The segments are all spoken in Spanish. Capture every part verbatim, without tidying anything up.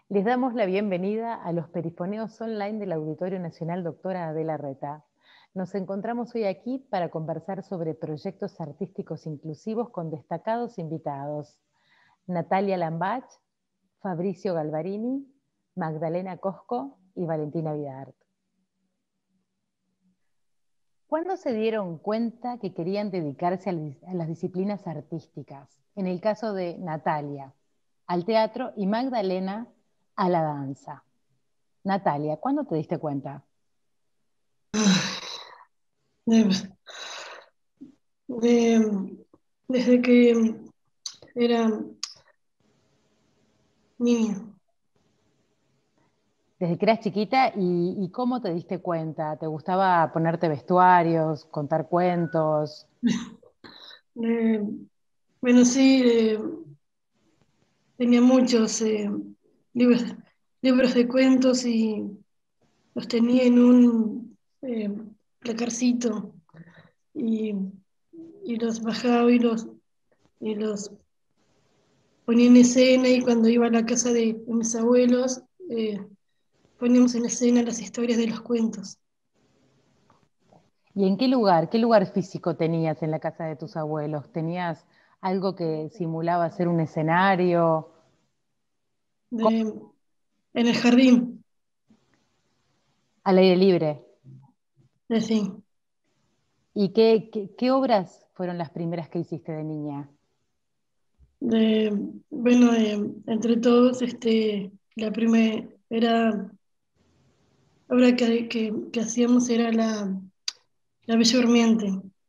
Les damos la bienvenida a los perifoneos online del Auditorio Nacional Doctora Adela Reta. Nos encontramos hoy aquí para conversar sobre proyectos artísticos inclusivos con destacados invitados. Natalia Lambach, Fabricio Galvarini, Magdalena Cosco y Valentina Vidart. ¿Cuándo se dieron cuenta que querían dedicarse a las disciplinas artísticas? En el caso de Natalia, al teatro, y Magdalena, a la danza. Natalia, ¿cuándo te diste cuenta? De- de- Desde que era niña. Desde que eras chiquita, y, y ¿cómo te diste cuenta? ¿Te gustaba ponerte vestuarios, contar cuentos? De- bueno, sí, de- tenía muchos eh, libros, libros de cuentos y los tenía en un eh, placarcito y, y los bajaba y los, y los ponía en escena, y cuando iba a la casa de, de mis abuelos eh, poníamos en escena las historias de los cuentos. ¿Y en qué lugar, qué lugar físico tenías en la casa de tus abuelos? ¿Tenías algo que simulaba ser un escenario? De, en el jardín, Al aire libre. así. ¿Y qué, qué, qué obras fueron las primeras que hiciste de niña? De, bueno, de- entre todos, este, la primera obra que, que, que hacíamos era la, la Bella Durmiente.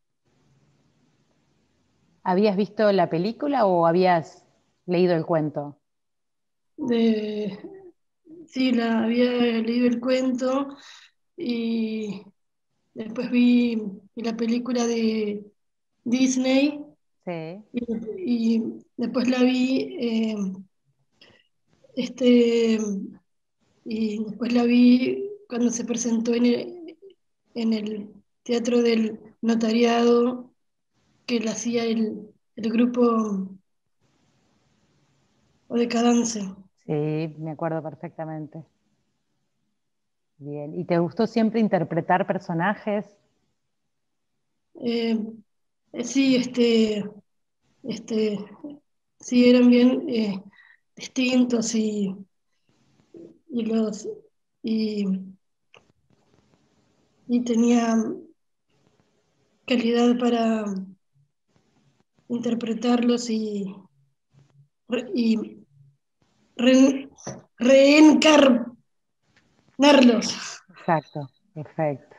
¿Habías visto la película o habías leído el cuento? De, sí, la había leído el cuento y después vi la película de Disney Sí. y, y después la vi, eh, este, y después la vi cuando se presentó en el, en el Teatro del Notariado, que la hacía el, el grupo o Decadence. Sí, me acuerdo perfectamente. Bien. ¿Y te gustó siempre interpretar personajes? Eh, eh, sí, este, este, sí, eran bien eh, distintos y, y los y, y tenía calidad para interpretarlos y, re- y re- reencarnarlos. Exacto, perfecto.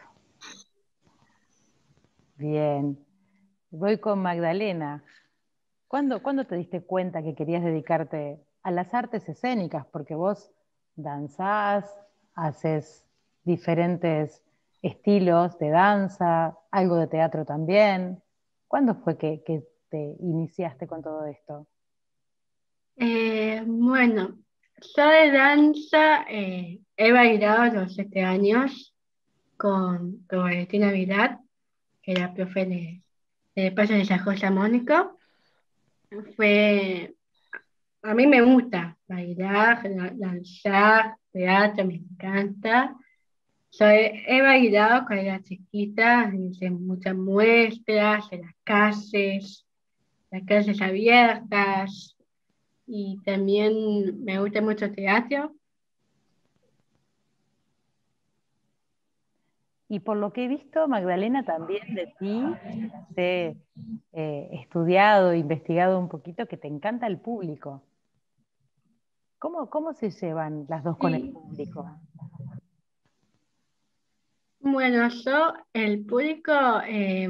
Bien. Voy con Magdalena. ¿Cuándo, cuándo te diste cuenta que querías dedicarte a las artes escénicas? Porque vos danzás, haces diferentes estilos de danza, algo de teatro también. ¿Cuándo fue que, que te iniciaste con todo esto? Eh, bueno, yo de danza eh, he bailado a los siete años con, con Valentina Vidal, que era profe de, de Paso de San José Mónico. Fue, a mí me gusta bailar, la- danzar, teatro, me encanta. Yo he, he bailado cuando era chiquita, hice muchas muestras en las calles, las calles abiertas, y también me gusta mucho el teatro. Y por lo que he visto, Magdalena, también de ti, he eh, estudiado, investigado un poquito, que te encanta el público. ¿Cómo, cómo se llevan las dos con el Sí, público? bueno, yo, el público, eh,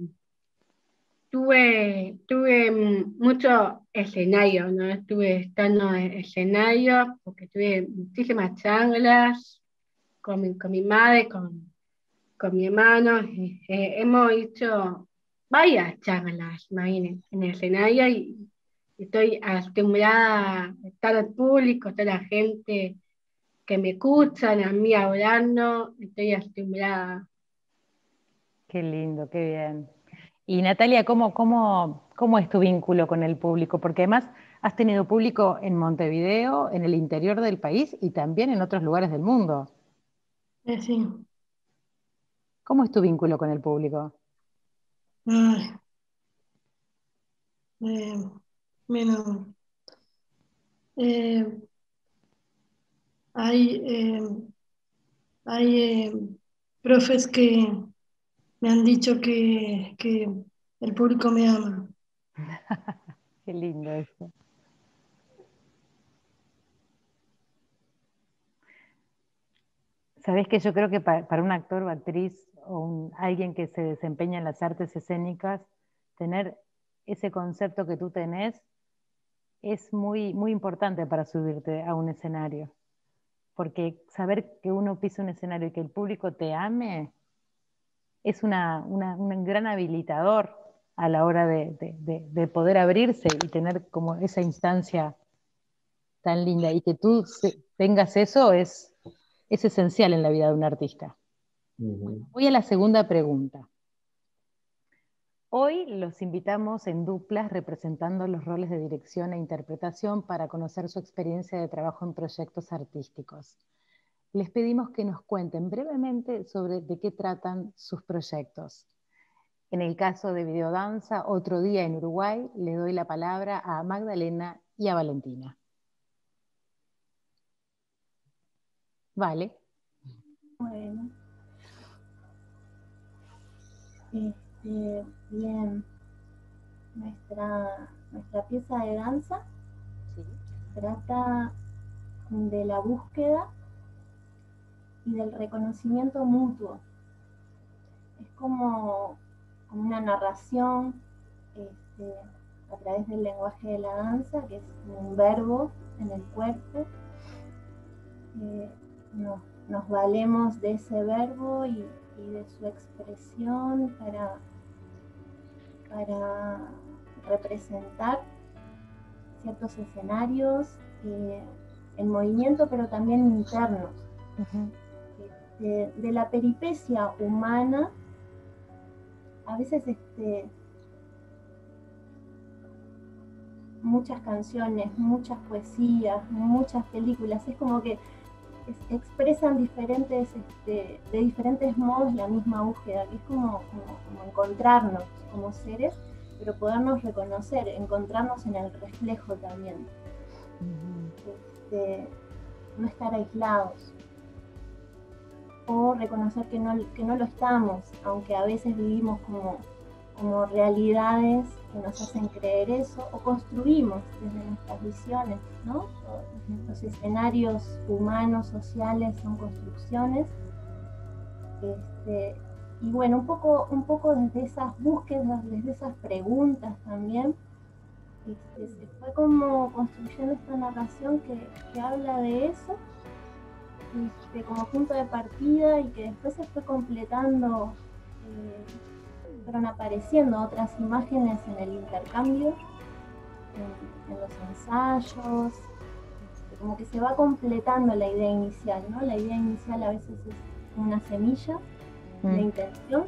tuve, tuve mm, mucho escenario, ¿no? Estuve estando en escenario porque tuve muchísimas charlas con mi, con mi madre, con, con mi hermano. Eh, eh, hemos hecho varias charlas, imagínense, en el escenario, y estoy acostumbrada a estar al público, a toda la gente que me escuchan, a mí hablando, estoy acostumbrada. Qué lindo, qué bien. Y Natalia, ¿cómo, cómo, cómo es tu vínculo con el público? Porque además Has tenido público en Montevideo, en el interior del país y también en otros lugares del mundo. Eh, sí. ¿Cómo es tu vínculo con el público? Ay, eh, bueno, eh, hay, eh, hay eh, profes que me han dicho que, que el público me ama. Qué lindo eso. Sabés que yo creo que pa- para un actor o actriz o un- alguien que se desempeña en las artes escénicas, tener ese concepto que tú tenés es muy, muy importante para subirte a un escenario. Porque saber que uno pisa un escenario y que el público te ame es una, una- un gran habilitador a la hora de, de- de- de poder abrirse y tener como esa instancia tan linda. Y que tú se- tengas eso es, es esencial en la vida de un artista. Ujú. Voy a la segunda pregunta. Hoy los invitamos en duplas representando los roles de dirección e interpretación para conocer su experiencia de trabajo en proyectos artísticos. Les pedimos que nos cuenten brevemente sobre de qué tratan sus proyectos. En el caso de Videodanza, Otro Día en Uruguay, le doy la palabra a Magdalena y a Valentina. Vale. Bueno, este, bien, nuestra, nuestra pieza de danza Sí. trata de la búsqueda y del reconocimiento mutuo. Es como, como una narración este, a través del lenguaje de la danza, que es un verbo en el cuerpo. Eh, nos, nos valemos de ese verbo y, y de su expresión para, para representar ciertos escenarios eh, en movimiento, pero también internos. Uh-huh. De, de la peripecia humana, a veces este, muchas canciones, muchas poesías, muchas películas, es como que es, expresan diferentes, este, de diferentes modos la misma búsqueda, que es como, como, como encontrarnos como seres, pero podernos reconocer, encontrarnos en el reflejo también. Uh-huh. Este, no estar aislados. O reconocer que no, que no lo estamos, aunque a veces vivimos como, como realidades que nos hacen creer eso, o construimos desde nuestras visiones, ¿no? Los escenarios humanos, sociales, son construcciones. Este, y bueno, un poco, un poco desde esas búsquedas, desde esas preguntas también, este, se fue como construyendo esta narración que, que habla de eso. Este, como punto de partida y que después se fue completando, eh, fueron apareciendo otras imágenes en el intercambio, en, en los ensayos, este, como que se va completando la idea inicial, ¿no? La idea inicial a veces es una semilla, mm. la intención,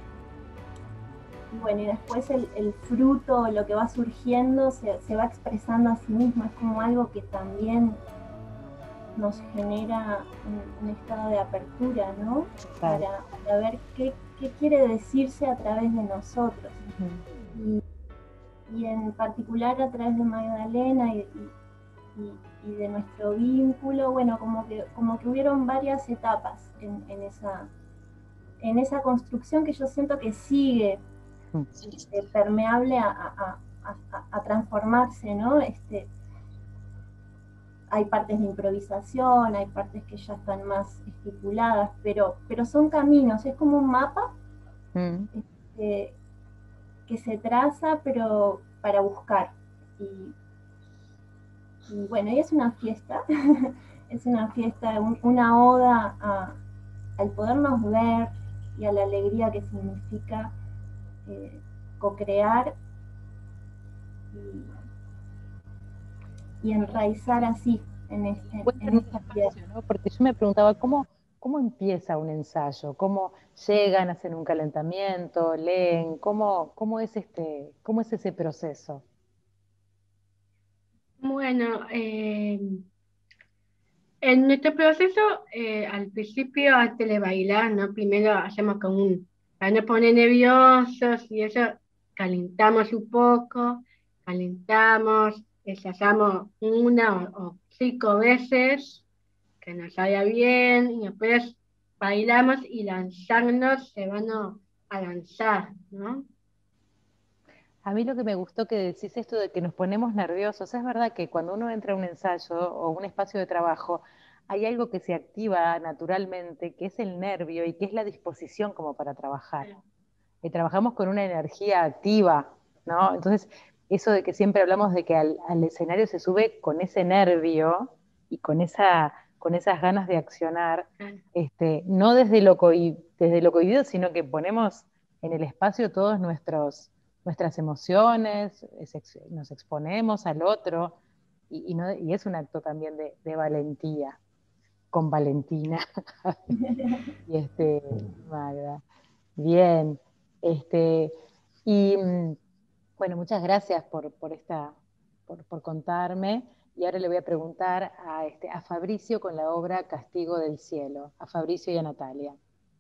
y bueno, y después el, el fruto, lo que va surgiendo, se, se va expresando a sí mismo, es como algo que también nos genera un, un estado de apertura, ¿no? Para, para ver qué, qué quiere decirse a través de nosotros. Uh-huh. y, y en particular a través de Magdalena y, y, y de nuestro vínculo, bueno, como que, como que hubieron varias etapas en, en, esa, en esa construcción que yo siento que sigue uh-huh. este, permeable a, a, a, a transformarse, ¿no? Este, hay partes de improvisación, hay partes que ya están más estipuladas, pero, pero son caminos, es como un mapa mm. este, que se traza, pero para buscar. Y, y bueno, y es una fiesta, es una fiesta, un, una oda a, al podernos ver y a la alegría que significa eh, co-crear y, y enraizar así. En, este, en esta espacio, ¿no? Porque yo me preguntaba cómo, cómo empieza un ensayo, cómo llegan, hacen un calentamiento, leen, cómo, cómo, es, este, cómo es ese proceso. Bueno, eh, en nuestro proceso, eh, al principio, antes de bailar, ¿no? Primero hacemos como un, para no poner nerviosos y eso, calentamos un poco, calentamos, ensayamos una o, o cinco veces, que nos salga bien, y después bailamos y lanzarnos, se van a, a lanzar, ¿no? A mí lo que me gustó que decís esto de que nos ponemos nerviosos, es verdad que cuando uno entra a un ensayo o un espacio de trabajo, hay algo que se activa naturalmente, que es el nervio y que es la disposición como para trabajar. Y trabajamos con una energía activa, ¿no? Entonces, eso de que siempre hablamos de que al, al escenario se sube con ese nervio y con, esa, con esas ganas de accionar, este, no desde lo, cohi- desde lo cohibido, sino que ponemos en el espacio todos nuestros nuestras emociones, es, nos exponemos al otro y, y, no, y, es un acto también de, de valentía, con Valentina. y este, Magda. Bien. Este, y bueno, muchas gracias por, por, esta, por, por contarme. Y ahora le voy a preguntar a, este, a Fabricio con la obra Castigo del Cielo, a Fabricio y a Natalia.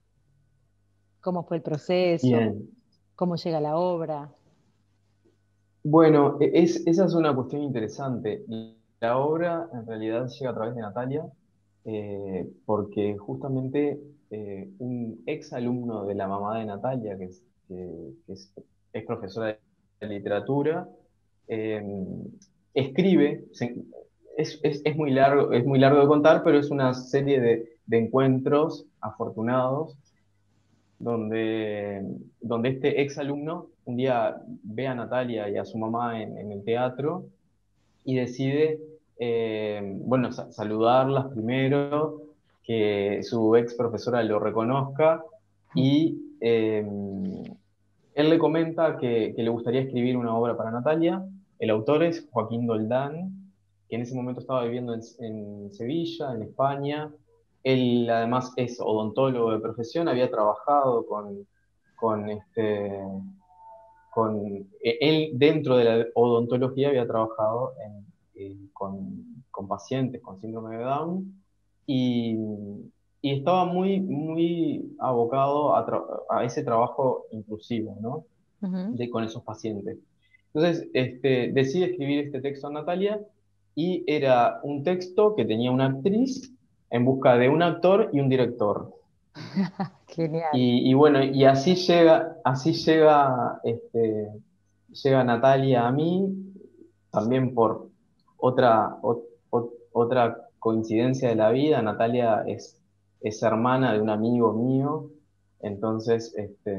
¿Cómo fue el proceso? Bien. ¿Cómo llega la obra? Bueno, e- es, esa es una cuestión interesante. La obra en realidad llega a través de Natalia, eh, porque justamente eh, un ex alumno de la mamá de Natalia, que es, que- que es, es profesora de literatura, eh, escribe, se- es, es- es muy largo, es muy largo de contar, pero es una serie de, de encuentros afortunados donde, donde este ex alumno un día ve a Natalia y a su mamá en, en el teatro y decide, eh, bueno, sa- saludarlas primero, que su ex profesora lo reconozca y eh, él le comenta que, que le gustaría escribir una obra para Natalia. El autor es Joaquín Doldán, que en ese momento estaba viviendo en, en Sevilla, en España. Él además es odontólogo de profesión, había trabajado con, con este, con, eh, él dentro de la odontología había trabajado en, eh, con, con pacientes con síndrome de Down y, y estaba muy, muy abocado a, tra- a ese trabajo inclusivo, ¿no? Uh-huh. De, con esos pacientes. Entonces, este, decide escribir este texto a Natalia y era un texto que tenía una actriz en busca de un actor y un director. Genial. Y, y bueno, y así llega, así llega, este, llega Natalia a mí, también por otra, ot- ot- otra coincidencia de la vida. Natalia es, es hermana de un amigo mío, entonces este,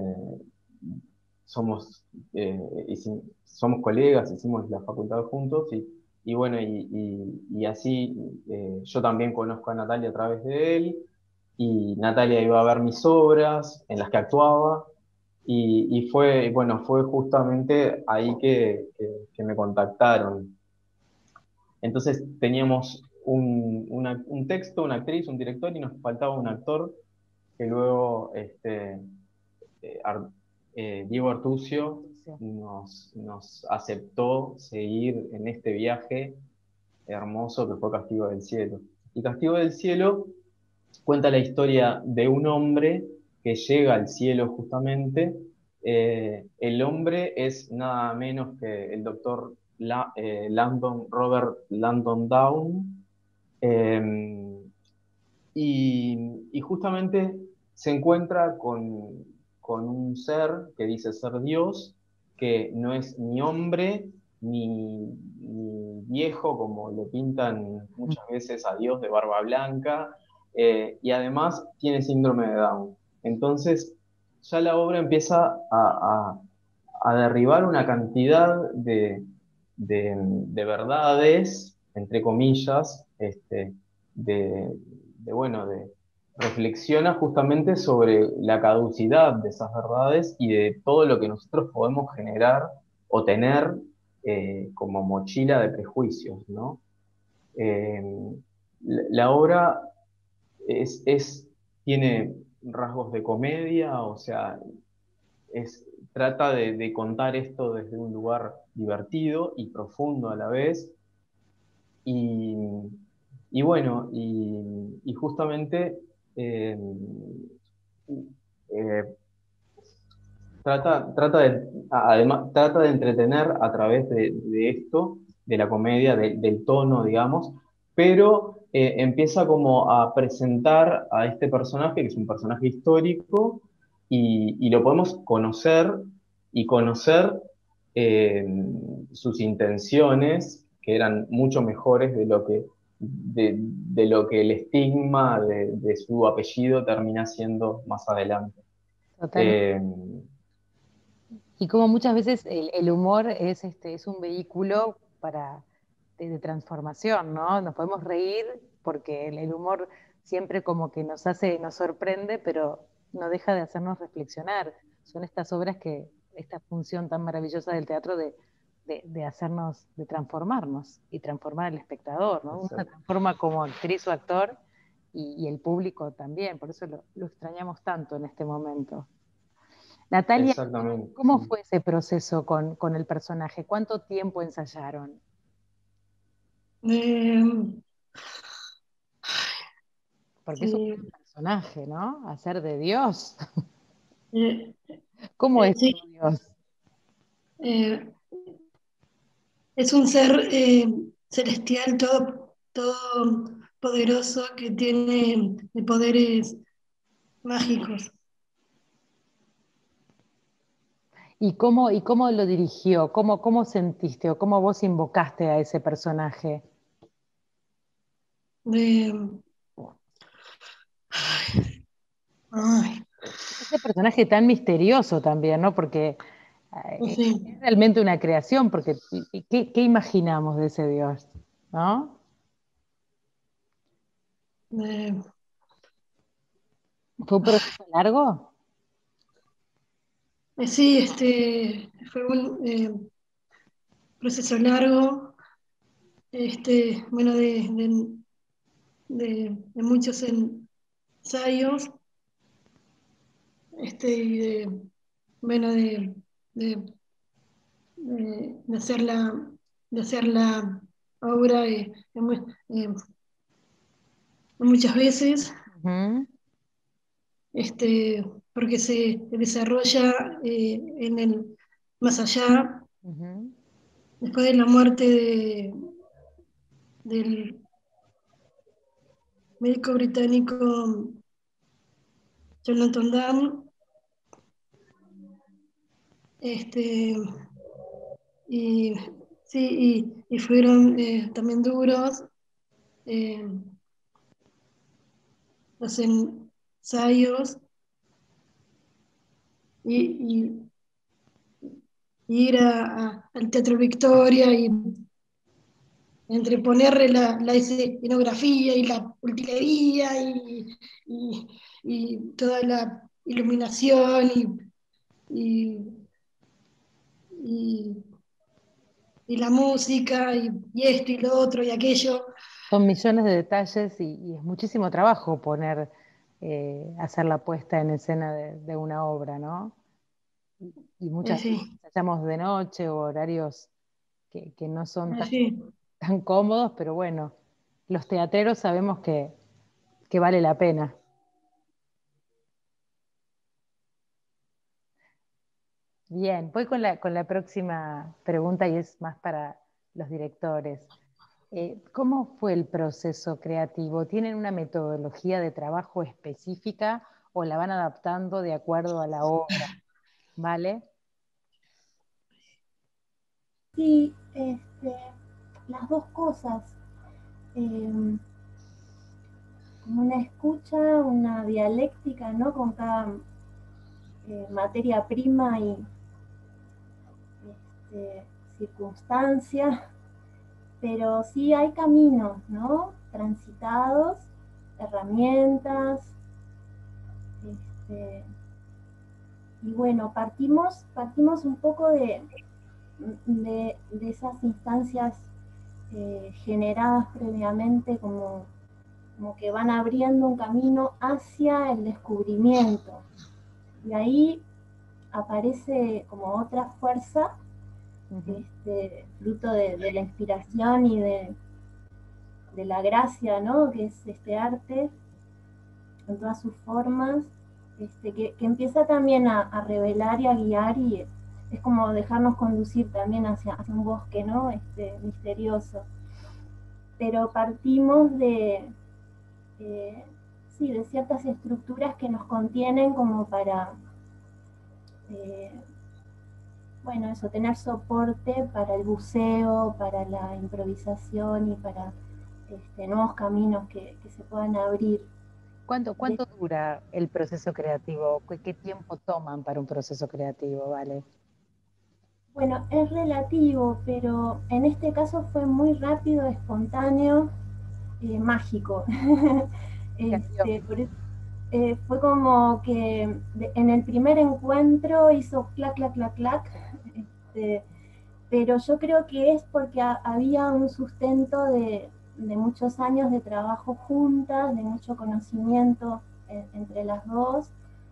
somos, eh, hici- somos colegas, hicimos la facultad juntos y, y bueno, y, y- y así eh, yo también conozco a Natalia a través de él y Natalia iba a ver mis obras en las que actuaba y, y fue, bueno, fue justamente ahí que, que, que me contactaron. Entonces teníamos un, una- un texto, una actriz, un director y nos faltaba un actor que luego este, eh, Ar- eh, Diego Artucio nos, nos aceptó seguir en este viaje hermoso que fue Castigo del Cielo. Y Castigo del Cielo cuenta la historia de un hombre que llega al cielo justamente. Eh, el hombre es nada menos que el doctor La- eh, Landon, Robert Landon Down. Eh, y, y justamente se encuentra con, con un ser que dice ser Dios, que no es ni hombre ni, ni viejo, como lo pintan muchas veces a Dios de barba blanca, eh, y además tiene síndrome de Down. Entonces, ya la obra empieza a, a- a derribar una cantidad de, de- de verdades, entre comillas, este, de, de, bueno, de, reflexiona justamente sobre la caducidad de esas verdades y de todo lo que nosotros podemos generar o tener eh, como mochila de prejuicios, ¿no? Eh, la, la obra es, es, tiene rasgos de comedia, o sea, es, trata de, de contar esto desde un lugar divertido y profundo a la vez, Y, y bueno, y, y justamente eh, eh, trata, trata de, además, trata de entretener a través de, de esto, de la comedia, de- del tono, digamos, pero eh, empieza como a presentar a este personaje, que es un personaje histórico, y, y lo podemos conocer y conocer eh, sus intenciones, que eran mucho mejores de lo que, de, de lo que el estigma de, de su apellido termina siendo más adelante. Totalmente. Eh, Y como muchas veces el, el humor es, este, es un vehículo para, de, de transformación, ¿no? Nos podemos reír porque el, el humor siempre como que nos hace, nos sorprende, pero no deja de hacernos reflexionar. Son estas obras que, esta función tan maravillosa del teatro de, de, de hacernos, de transformarnos y transformar al espectador, ¿no? Uno se exacto. transforma como actriz o actor y, y el público también, por eso lo, lo extrañamos tanto en este momento. Natalia, Exactamente, ¿cómo sí. fue ese proceso con, con el personaje? ¿Cuánto tiempo ensayaron? Eh, Porque es un sí, gran personaje, ¿no? Hacer de Dios. eh, ¿Cómo eh, es sí, ser Dios? eh, es un ser eh, celestial, todo, todo poderoso que tiene poderes mágicos. ¿Y cómo, y cómo lo dirigió? ¿Cómo, cómo sentiste o cómo vos invocaste a ese personaje? De, ay, Ese personaje tan misterioso también, ¿no? Porque no eh, sé, es realmente una creación, porque ¿qué, qué imaginamos de ese Dios? ¿No? de, ¿Fue un proceso largo? eh, sí, este, fue un eh, proceso largo, este, bueno, de, de, de- de muchos ensayos, este, y de, bueno, de, de, de- de hacer la, de hacer la obra eh, en mu- eh, muchas veces, Ujú, este, porque se desarrolla eh, en el más allá, ujú. después de la muerte de, del médico británico Jonathan Dunn, este, y sí, y, y fueron eh, también duros eh, los ensayos y, y- y ir a- a- al Teatro Victoria y entre ponerle la, la escenografía y la utilería y, y- y toda la iluminación y, y, y- y la música y, y esto y lo otro y aquello. Son millones de detalles y, y es muchísimo trabajo poner, eh, hacer la puesta en escena de, de una obra, ¿no? Y, y muchas Así, veces ensayamos de noche o horarios que, que no son tan, así. tan cómodos, pero bueno, los teatreros sabemos que, que vale la pena. Bien, voy con la, con la próxima pregunta y es más para los directores. Eh, ¿cómo fue el proceso creativo? ¿Tienen una metodología de trabajo específica o la van adaptando de acuerdo a la obra? ¿Vale? Sí, este, las dos cosas. eh, Como una escucha, una dialéctica, ¿no? Con cada eh, materia prima y este, circunstancia, pero sí hay caminos, ¿no? Transitados, herramientas, este, y bueno, partimos, partimos un poco de, de, de esas instancias eh, generadas previamente como, como que van abriendo un camino hacia el descubrimiento. Y ahí aparece como otra fuerza, Ujú. este, fruto de, de la inspiración y de, de la gracia, ¿no? Que es este arte en todas sus formas, este, que, que empieza también a, a revelar y a guiar, y es como dejarnos conducir también hacia, hacia un bosque, ¿no? Este, misterioso. Pero partimos de, eh, sí, de ciertas estructuras que nos contienen como para, eh, bueno, eso, tener soporte para el buceo, para la improvisación y para este, nuevos caminos que, que se puedan abrir. ¿Cuánto, cuánto dura el proceso creativo? ¿Qué, qué tiempo toman para un proceso creativo, Vale? Bueno, es relativo, pero en este caso fue muy rápido, espontáneo, eh, mágico. este, por eso, eh, fue como que de, en el primer encuentro hizo clac, clac, clac, clac. Este, pero yo creo que es porque a, había un sustento de, de muchos años de trabajo juntas, de mucho conocimiento eh, entre las dos.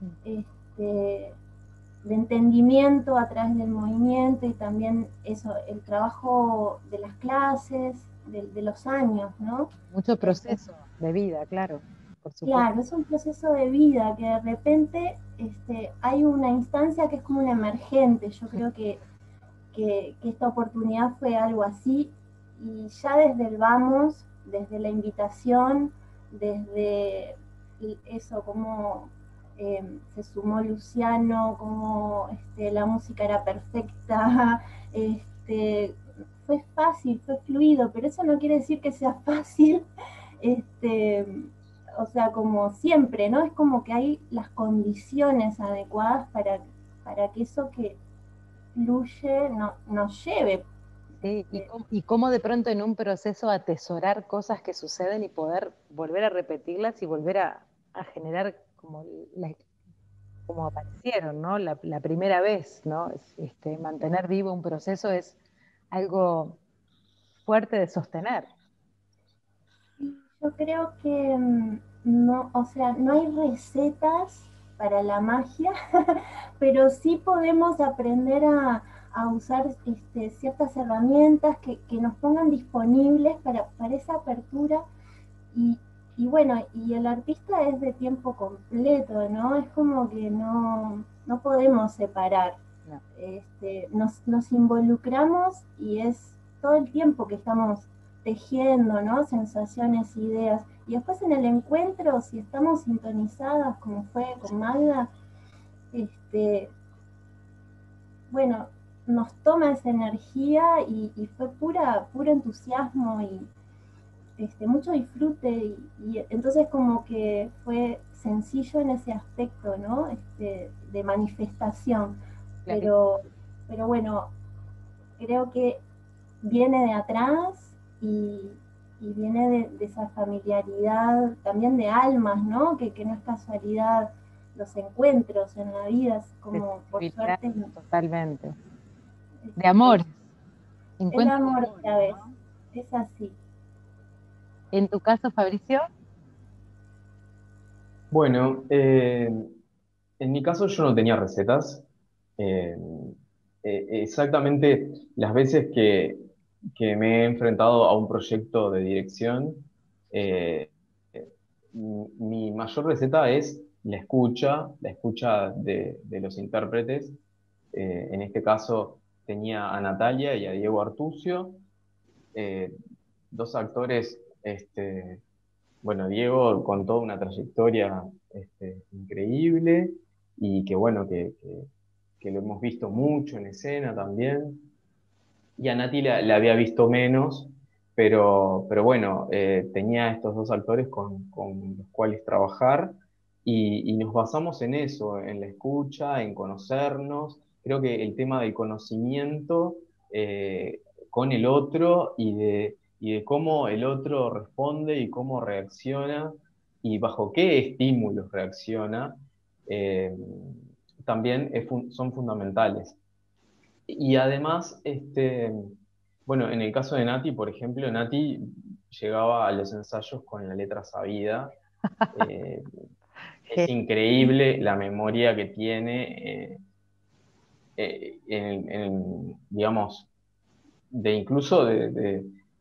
Este, de entendimiento a través del movimiento y también eso, el trabajo de las clases, de, de los años, ¿no? Mucho proceso de vida, claro, por supuesto. Claro, es un proceso de vida que de repente este, hay una instancia que es como una emergente. Yo creo que, que, que esta oportunidad fue algo así, y ya desde el vamos, desde la invitación, desde eso, como Eh, se sumó Luciano, como este, la música era perfecta, este, fue fácil, fue fluido, pero eso no quiere decir que sea fácil, este, o sea, como siempre, ¿no? Es como que hay las condiciones adecuadas para, para que eso que fluye no, nos lleve. Sí, y, cómo, y cómo de pronto en un proceso atesorar cosas que suceden y poder volver a repetirlas y volver a, a generar como, la, como aparecieron, ¿no? La, la primera vez, ¿no? Este, mantener vivo un proceso es algo fuerte de sostener. Yo creo que no, o sea, no hay recetas para la magia, pero sí podemos aprender a, a usar este, ciertas herramientas que, que, nos pongan disponibles para, para esa apertura. Y, y, bueno, y el artista es de tiempo completo, ¿no? Es como que no, no podemos separar. No. Este, nos, nos involucramos y es todo el tiempo que estamos tejiendo, ¿no? Sensaciones, ideas. Y después en el encuentro, si estamos sintonizadas, como fue con Magda, este, bueno, nos toma esa energía y, y fue pura, puro entusiasmo y este, mucho disfrute. Y, y entonces como que fue sencillo en ese aspecto, ¿no? Este, de manifestación. Claro. Pero, pero bueno, creo que viene de atrás y, y viene de, de esa familiaridad también de almas, ¿no? Que, que no es casualidad los encuentros en la vida, es como por suerte. Totalmente. De amor. Este, el amor, ¿sabes? ¿No? Es así. ¿En tu caso, Fabricio? Bueno, eh, en mi caso yo no tenía recetas. Eh, eh, exactamente las veces que, que me he enfrentado a un proyecto de dirección, eh, mi, mi mayor receta es la escucha, la escucha de, de los intérpretes. Eh, en este caso tenía a Natalia y a Diego Artucio, eh, dos actores, este, bueno, Diego con toda una trayectoria este, increíble y que bueno, que, que, que lo hemos visto mucho en escena también. Y a Nati la, la había visto menos, pero, pero bueno, eh, tenía estos dos actores con, con los cuales trabajar y, y nos basamos en eso, en la escucha, en conocernos. Creo que el tema del conocimiento eh, con el otro y de, y de cómo el otro responde y cómo reacciona y bajo qué estímulos reacciona, eh, también es fun- son fundamentales. Y además, este, bueno, en el caso de Nati, por ejemplo, Nati llegaba a los ensayos con la letra sabida. Eh, es increíble la memoria que tiene, eh, eh, en, en, digamos, de incluso de, de,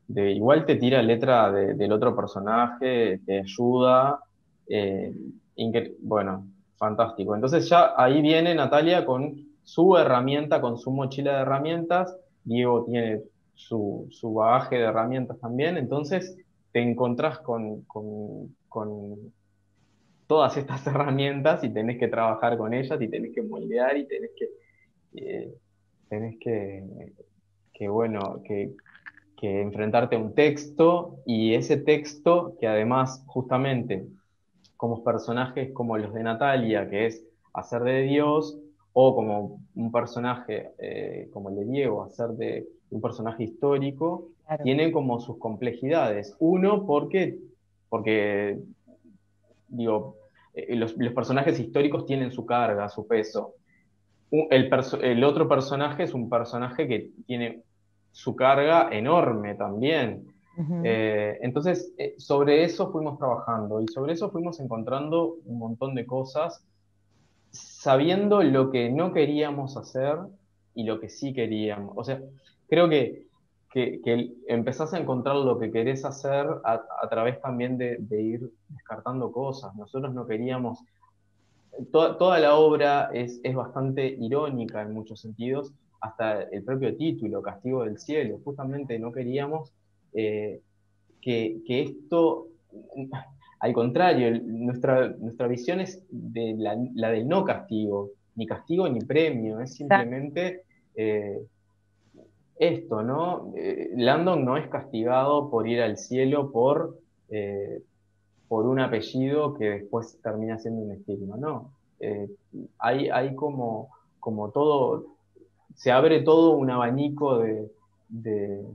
de igual te tira letra de- del otro personaje, te ayuda, eh, incre- bueno, fantástico. Entonces ya ahí viene Natalia con su herramienta, con su mochila de herramientas, Diego tiene su, su bagaje de herramientas también, entonces te encontrás con, con, con todas estas herramientas y tenés que trabajar con ellas y tenés que moldear y tenés que, eh, tenés que, que bueno, que, que enfrentarte a un texto y ese texto que además justamente como personajes como los de Natalia, que es hacer de Dios, o como un personaje eh, como el de Diego, hacer de un personaje histórico, Claro. tienen como sus complejidades. Uno, porque, porque digo, eh, los, los personajes históricos tienen su carga, su peso. Un- El, perso- el otro personaje es un personaje que tiene su carga enorme también. Ujú. Eh, entonces, eh, sobre eso fuimos trabajando y sobre eso fuimos encontrando un montón de cosas, sabiendo lo que no queríamos hacer y lo que sí queríamos. O sea, creo que, que, que empezás a encontrar lo que querés hacer a, a través también de, de ir descartando cosas. Nosotros no queríamos toda, toda la obra es, es bastante irónica en muchos sentidos, hasta el propio título, Castigo del Cielo. Justamente no queríamos eh, que, que esto, al contrario, nuestra, nuestra visión es de la, la del no castigo, ni castigo ni premio, es Exacto. simplemente eh, esto, ¿no? Eh, Landon no es castigado por ir al cielo por, eh, por un apellido que después termina siendo un estigma, ¿no? Eh, hay, hay como, como todo, se abre todo un abanico de, de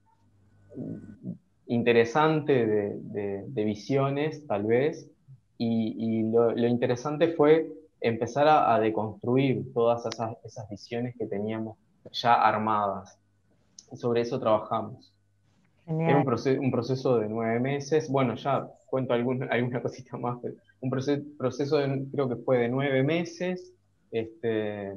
interesante de, de, de, visiones, tal vez, y, y lo, lo, interesante fue empezar a, a deconstruir todas esas, esas visiones que teníamos ya armadas. Sobre eso trabajamos. Era un, Genial. proceso, un proceso de nueve meses. Bueno, ya cuento algún, alguna cosita más. Pero un proceso, proceso de, creo que fue de nueve meses. Este,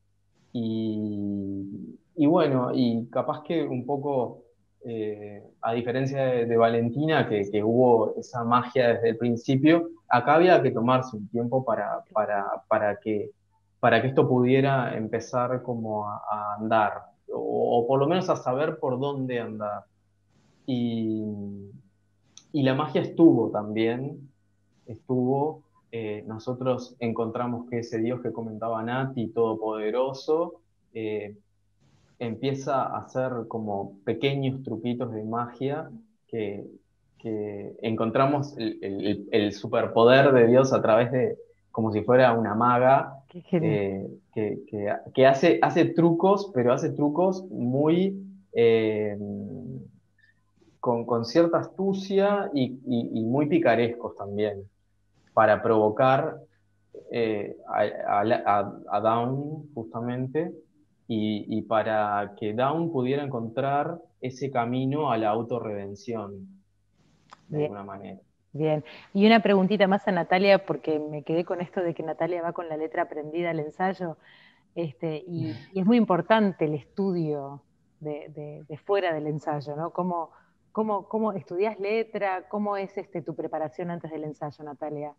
y, y bueno, y capaz que un poco, eh, a diferencia de, de Valentina, que, que hubo esa magia desde el principio, acá había que tomarse un tiempo para, para, para, que, para que esto pudiera empezar como a, a andar, o, o por lo menos a saber por dónde andar. Y, y la magia estuvo también, estuvo, eh, nosotros encontramos que ese Dios que comentaba Nati, todopoderoso, eh, empieza a hacer como pequeños truquitos de magia que, que encontramos el, el, el, superpoder de Dios a través de, como si fuera una maga, Qué genial. eh, que, que, que hace, hace trucos, pero hace trucos muy... Eh, con, con, cierta astucia y, y, y, muy picarescos también, para provocar eh, a, a, a, Dawn justamente, y, y para que Dawn pudiera encontrar ese camino a la autorredención, de Bien, alguna manera. bien. Y una preguntita más a Natalia, porque me quedé con esto de que Natalia va con la letra aprendida al ensayo, este, y, y es muy importante el estudio de, de, de fuera del ensayo, ¿no? ¿Cómo, cómo, cómo estudias letra? ¿Cómo es este, tu preparación antes del ensayo, Natalia?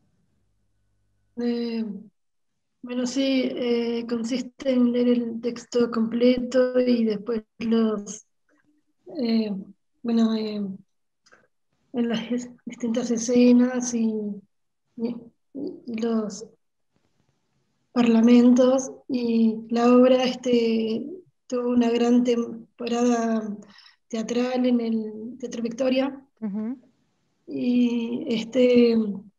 Eh, bueno, sí, eh, consiste en leer el texto completo y después los, eh, bueno, eh, en las es- distintas escenas y, y- y los parlamentos, y la obra este, tuvo una gran temporada teatral en el Teatro Victoria. Uh-huh. Y este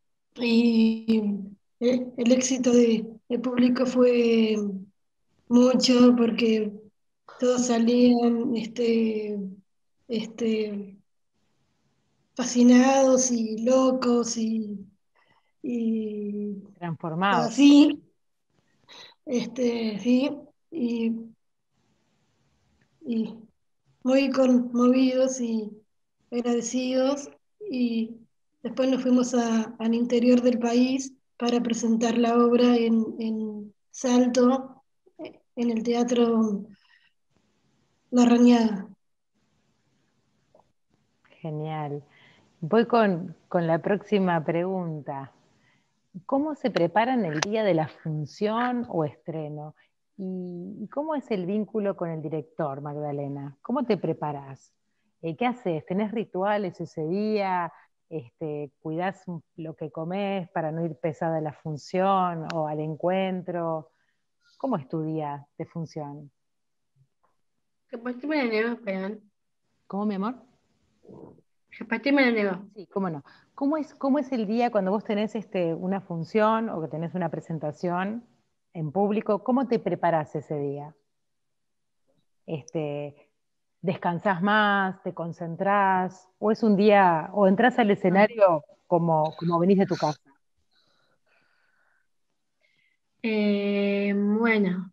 y el, el éxito de, del público fue mucho porque todos salían este, este, fascinados y locos y, y Transformado. así, este, sí, y, y muy conmovidos y agradecidos, y después nos fuimos a- al interior del país para presentar la obra en, en Salto, en el Teatro La Rañada. Genial. Voy con, con la próxima pregunta. ¿Cómo se preparan el día de la función o estreno? ¿Y, y cómo es el vínculo con el director, Magdalena? ¿Cómo te preparás? Eh, ¿qué haces? ¿Tenés rituales ese día? Este, ¿cuidás lo que comés para no ir pesada a la función o al encuentro? ¿Cómo es tu día de función? Repetime de nuevo, perdón. ¿Cómo, mi amor? Repetime de nuevo. Sí, cómo no. ¿Cómo es, cómo es el día cuando vos tenés este, una función o que tenés una presentación en público? ¿Cómo te preparás ese día? Este, ¿descansás más? ¿Te concentrás? ¿O es un día, o entrás al escenario como, como venís de tu casa? Eh, bueno,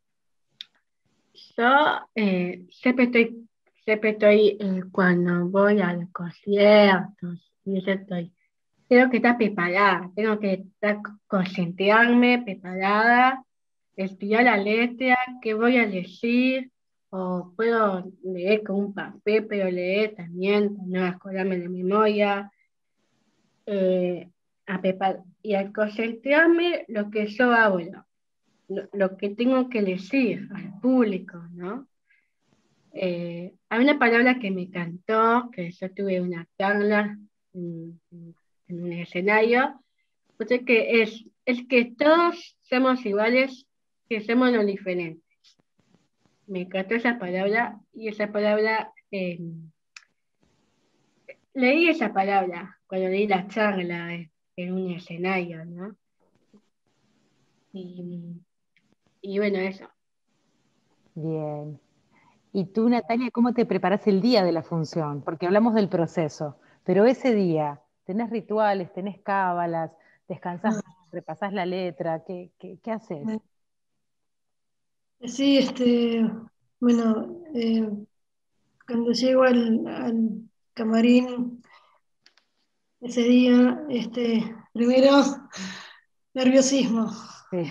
yo eh, siempre estoy, siempre estoy eh, cuando voy a los conciertos, y yo estoy, tengo que estar preparada, tengo que estar, concentrarme, preparada, estudiar la letra, qué voy a decir, o puedo leer con un papel, pero leer también, no acordarme de memoria, eh, a prepar- y al concentrarme lo que yo hablo, lo, lo que tengo que decir al público, ¿no? Eh, hay una palabra que me encantó, que yo tuve una charla en, en- en un escenario, pues es que es, es que todos somos iguales, que somos lo diferentes. Me encantó esa palabra y esa palabra, eh, leí esa palabra cuando leí la charla eh, en un escenario, ¿no? Y, y bueno, eso. Bien. ¿Y tú, Natalia, cómo te preparás el día de la función? Porque hablamos del proceso, pero ese día, ¿tenés rituales, tenés cábalas, descansás más, repasás la letra? ¿Qué, qué, qué haces? Sí, este, bueno, eh, cuando llego al, al camarín ese día, este, primero nerviosismo. Sí.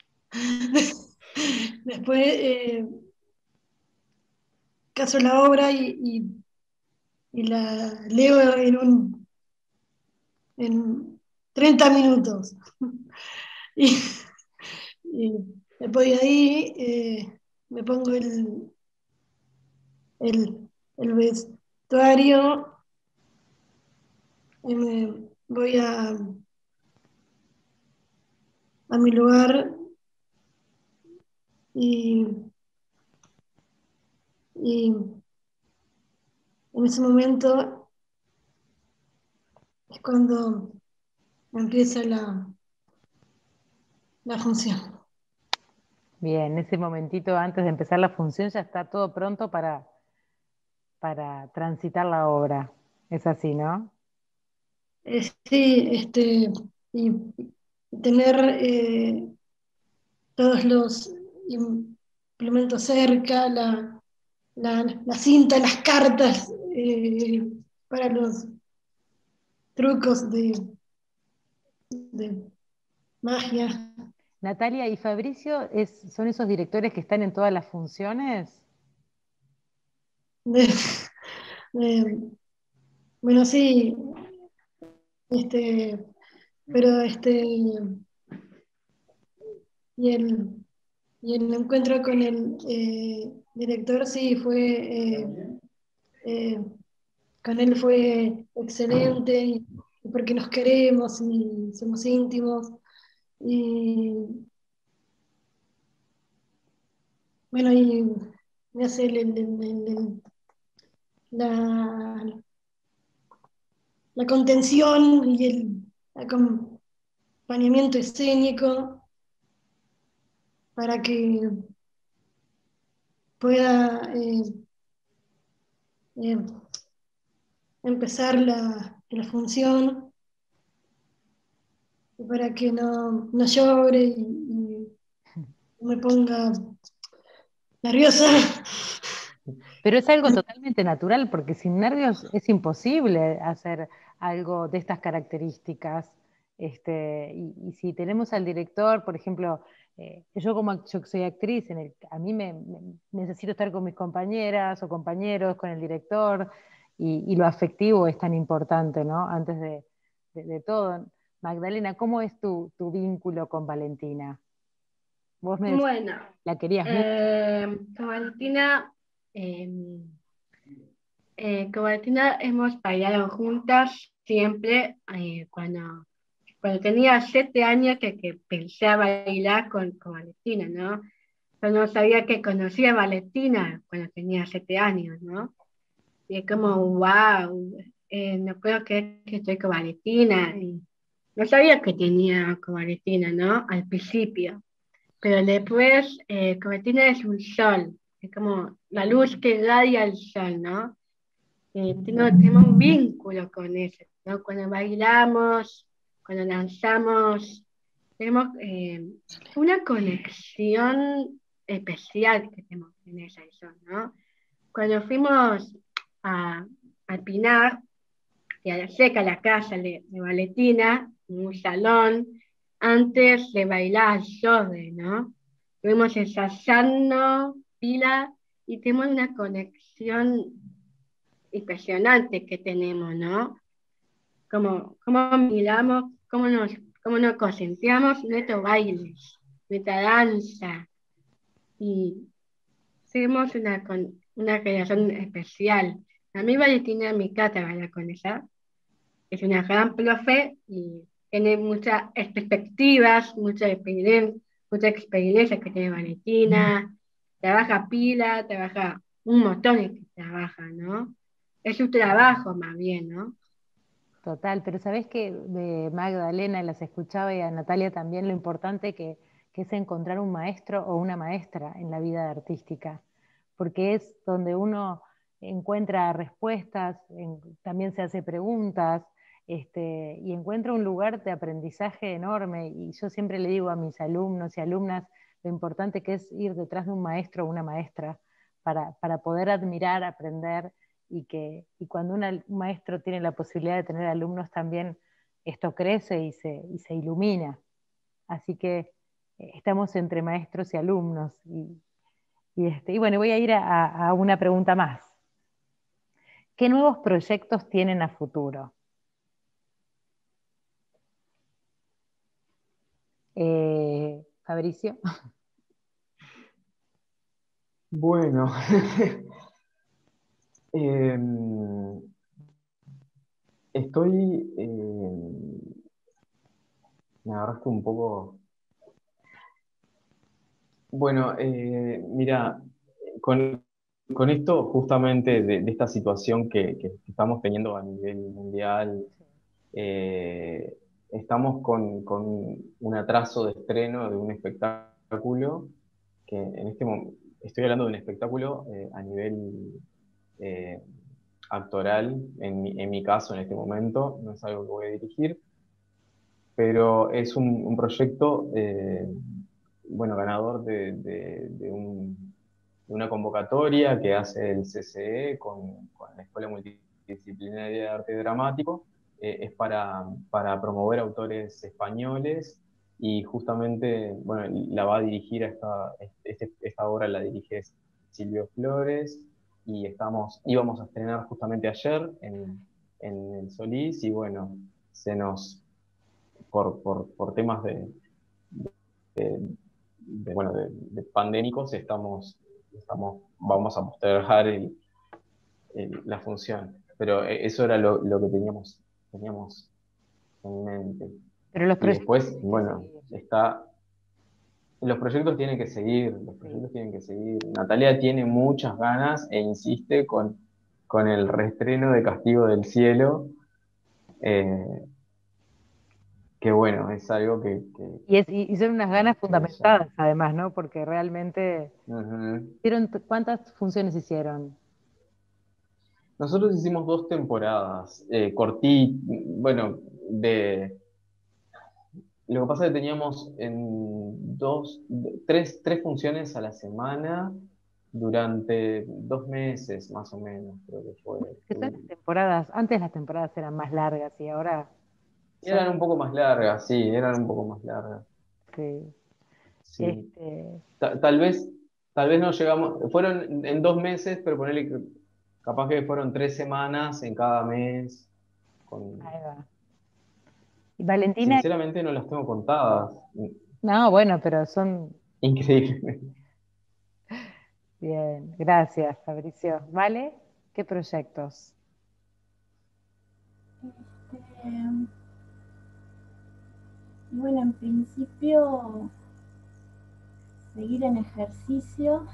Después eh, caso la obra y, y, y la leo en un en treinta minutos. Y, y después de ahí eh, me pongo el, el, el vestuario y me voy a, a mi lugar y, y en ese momento es cuando empieza la, la función. Bien, ese momentito antes de empezar la función ya está todo pronto para, para transitar la obra. Es así, ¿no? Eh, sí, este, y tener eh, todos los implementos cerca, la, la, la cinta, las cartas eh, para los trucos de, de magia. Natalia y Fabricio es, son esos directores que están en todas las funciones. De, de, bueno, sí, este, pero este, y el, y el encuentro con el eh, director sí fue, eh, eh, con él fue excelente, y- y porque nos queremos y somos íntimos. Y bueno, y me hace el- el- el- el- el- la, la contención y el acompañamiento escénico para que pueda eh, eh, empezar la, la función y para que no, no llore y, y no me ponga nerviosa. Pero es algo totalmente natural, porque sin nervios es imposible hacer algo de estas características. Este, y, y si tenemos al director, por ejemplo, eh, yo como act- yo soy actriz, en el, a mí me, me- necesito estar con mis compañeras o compañeros, con el director, y, y lo afectivo es tan importante, ¿no? Antes de, de, de todo. Magdalena, ¿cómo es tu, tu vínculo con Valentina? Vos me decís, Bueno, la querías mucho. eh, con Valentina, eh, eh, con Valentina hemos bailado juntas siempre. eh, cuando, cuando tenía siete años que, que pensé a bailar con, con Valentina, ¿no? Yo no sabía que conocía a Valentina cuando tenía siete años, ¿no? Y es como, wow, no puedo creer que estoy con Valentina. Y no sabía que tenía con Valentina, ¿no? Al principio. Pero después, eh, con Valentina es un sol. Es como la luz que irradia el sol, ¿no? Eh, tengo, tengo un vínculo con eso, ¿no? Cuando bailamos, cuando danzamos, tenemos eh, una conexión especial que tenemos en esa zona, ¿no? Cuando fuimos a, al Pinar, y a la seca, la casa de, de Valentina, en un salón, antes de bailar al sobre, ¿no? Estuvimos ensayando pila y tenemos una conexión impresionante que tenemos, ¿no? Como, como miramos, cómo nos, cómo nos consentíamos nuestros bailes, nuestra danza, y tenemos una, con, una relación especial. A mí Valentina me encanta bailar con ella, es una gran profe y tiene muchas perspectivas, mucha experiencia, mucha experiencia que tiene Valentina, trabaja pila, trabaja un montón de que trabaja, ¿no? Es su trabajo más bien, ¿no? Total, pero sabés que de Magdalena las escuchaba y a Natalia también lo importante que, que es encontrar un maestro o una maestra en la vida artística, porque es donde uno encuentra respuestas, en- también se hace preguntas, este, y encuentra un lugar de aprendizaje enorme. Y yo siempre le digo a mis alumnos y alumnas lo importante que es ir detrás de un maestro o una maestra para, para poder admirar, aprender y que y cuando una- un maestro tiene la posibilidad de tener alumnos también, esto crece y se, y se ilumina. Así que eh, estamos entre maestros y alumnos. Y, y, este, y bueno, voy a ir a, a una pregunta más. ¿Qué nuevos proyectos tienen a futuro? Eh, Fabricio. Bueno, em, estoy, em, me agarraste un poco. Bueno, eh, mira, con, con esto justamente de, de esta situación que, que estamos teniendo a nivel mundial, eh, estamos con, con un atraso de estreno de un espectáculo que en este momento, estoy hablando de un espectáculo eh, a nivel eh, actoral, en mi, en mi caso en este momento, no es algo que voy a dirigir, pero es un, un proyecto, eh, bueno, ganador de, de- de un- de una convocatoria que hace el C C E con, con la Escuela Multidisciplinaria de Arte Dramático. Eh, es para, para promover autores españoles y justamente, bueno, la va a dirigir a esta, este- esta obra la dirige Silvio Flores y estamos, íbamos a estrenar justamente ayer en, en el Solís y bueno, se nos por, por, por temas de, de, bueno, de, de pandémicos, estamos, estamos, vamos a postergar el, el- la función. Pero eh, eso era lo, lo que teníamos, teníamos en mente. Pero los Y proyectos después, tienen que bueno, seguir. está, los proyectos tienen que seguir, los Sí. proyectos tienen que seguir. Natalia tiene muchas ganas e insiste con, con el reestreno de Castigo del Cielo, eh, que bueno, es algo que, que, Y, es, y y son unas ganas que ella... fundamentadas, además, ¿no? Porque realmente, Ujú. ¿hicieron, ¿cuántas funciones hicieron? Nosotros hicimos dos temporadas, eh, cortí, bueno, de... Lo que pasa es que teníamos en dos, tres, tres funciones a la semana durante dos meses, más o menos, creo que fue. Que son las temporadas, antes las temporadas eran más largas y ahora son, Eran un poco más largas, sí, eran un poco más largas, sí, sí. este, Ta- tal vez, tal vez no llegamos, fueron en dos meses, pero ponele que Capaz que fueron tres semanas en cada mes. Con... Ahí va. Y Valentina, Sinceramente no las tengo contadas. no, bueno, pero son Increíble. bien. Gracias, Fabricio. ¿Vale? ¿Qué proyectos? Este, y bueno, en principio, seguir en ejercicio,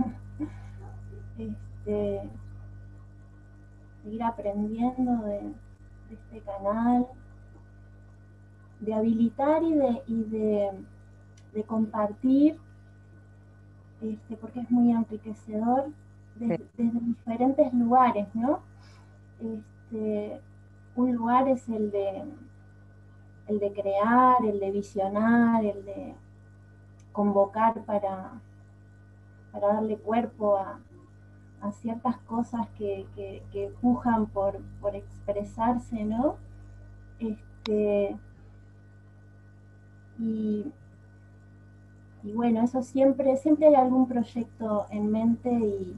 este, seguir aprendiendo de, de este canal, de habilitar y de, y de, de compartir, este, porque es muy enriquecedor desde, Sí. desde diferentes lugares, ¿no? Este, un lugar es el de, el de crear, el de visionar, el de convocar para, para darle cuerpo a, a ciertas cosas que, que, que pujan por, por expresarse, ¿no? Este, y, y bueno, eso siempre, siempre hay algún proyecto en mente y,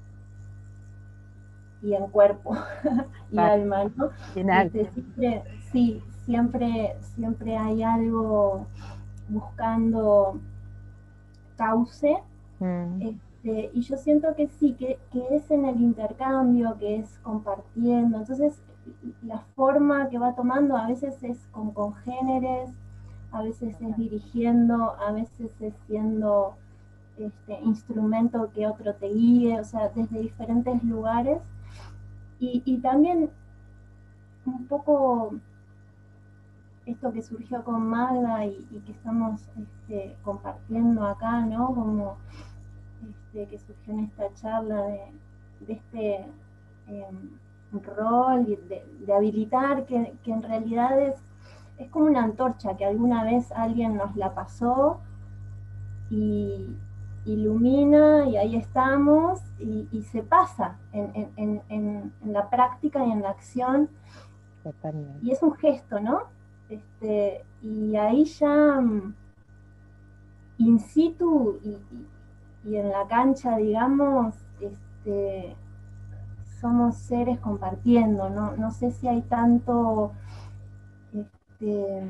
y en cuerpo y Vale. alma, ¿no? Final. Este, siempre, sí, siempre, siempre hay algo buscando cauce. Mm, Este, y yo siento que sí, que, que es en el intercambio, que es compartiendo. Entonces, la forma que va tomando a veces es con congéneres, a veces es dirigiendo, a veces es siendo este, instrumento que otro te guíe, o sea, desde diferentes lugares. Y, y también un poco esto que surgió con Magda y, y que estamos este, compartiendo acá, ¿no? Como este, que surgió en esta charla de, de este eh, rol y de, de habilitar, que, que en realidad es, es como una antorcha que alguna vez alguien nos la pasó y ilumina y ahí estamos y, y se pasa en, en, en, en la práctica y en la acción. totalmente. Y es un gesto, ¿no? Este, y ahí ya um, in situ y, y, y, en la cancha, digamos, este, somos seres compartiendo, ¿no? No sé si hay tanto, este,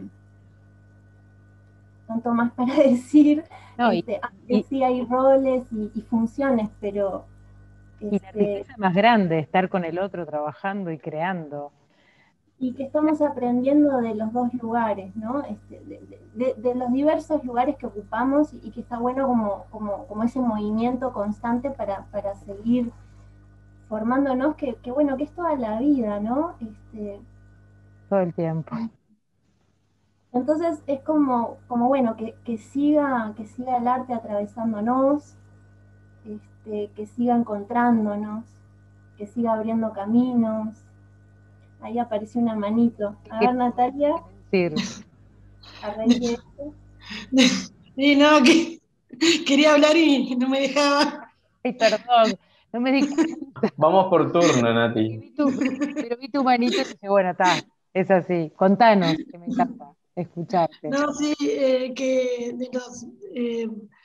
tanto más para decir, No, y, este, aunque y, sí hay roles y, y funciones, pero y la este, riqueza más grande, estar con el otro trabajando y creando. y que estamos aprendiendo de los dos lugares, ¿no? Este, de, de, de, los diversos lugares que ocupamos y, y que está bueno como, como, como ese movimiento constante para, para seguir formándonos, que, que bueno, que es toda la vida, ¿no? Este, Todo el tiempo. entonces es como, como bueno, que, que, siga, que siga el arte atravesándonos, este, que siga encontrándonos, que siga abriendo caminos. Ahí apareció una manito. A ver, Natalia, a raíz de esto. Sí, no, que quería hablar y no me dejaba. Ay, perdón, no me di cuenta. Vamos por turno, Porque Nati. vi tu, pero vi tu manito y dije, bueno, está, es así. Contanos, que me encanta escucharte. No, sí, eh, que de los eh,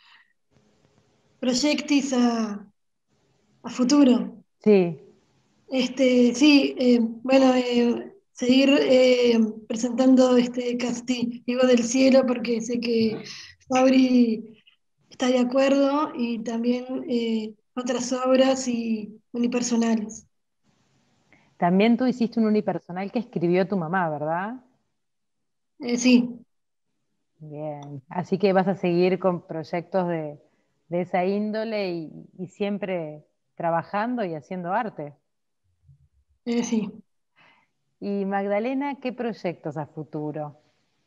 proyectos a, a futuro. Sí, Este, sí, eh, bueno, eh, seguir eh, presentando este Castigo del Cielo porque sé que Fabri está de acuerdo y también eh, otras obras y unipersonales. también tú hiciste un unipersonal que escribió tu mamá, ¿verdad? Eh, sí, Bien, así que vas a seguir con proyectos de, de esa índole y, y siempre trabajando y haciendo arte. eh, sí. Y Magdalena, ¿qué proyectos a futuro?